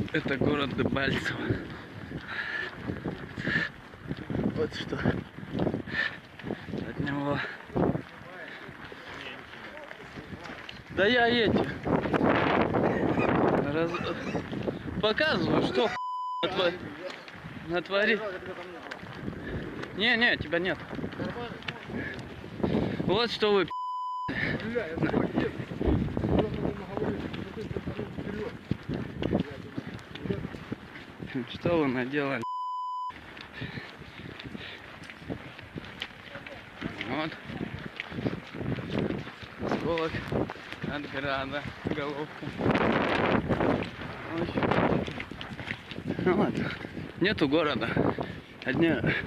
Это город Дебальцево. Вот что от него. Да я эти показываю, что натворить. Не, тебя нет. Вот что вы. Что вы наделали? Вот. Осколок от града. Головка. Вот. Нету города. Одни.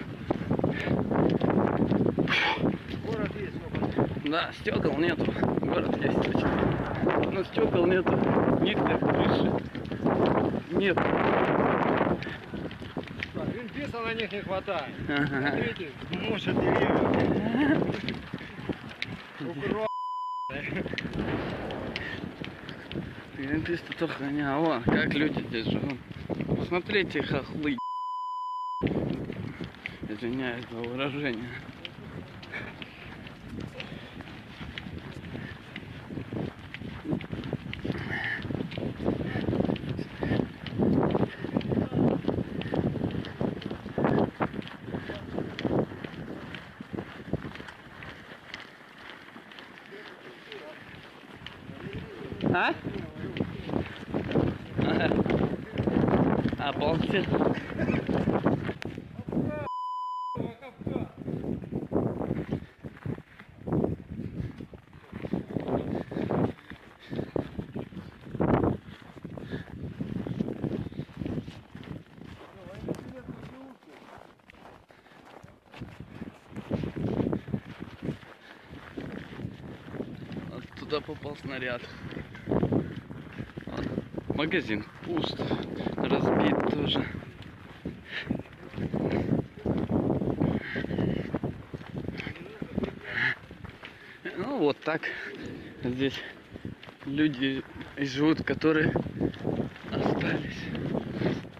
Город есть, но... Да, стекол нету. Город есть точно. Но стекол нету. Нитка, крыши. Нет. Гринписа на них не хватает. Ага. Смотрите, мушат деревья. Укроп. Гринпис-то только не, а вон, как люди здесь живут. Посмотрите, хохлы. Извиняюсь за выражение. А? А полностью? Вот туда попал снаряд. Вот. Магазин пуст, разбит тоже. Ну вот так здесь люди живут, которые остались.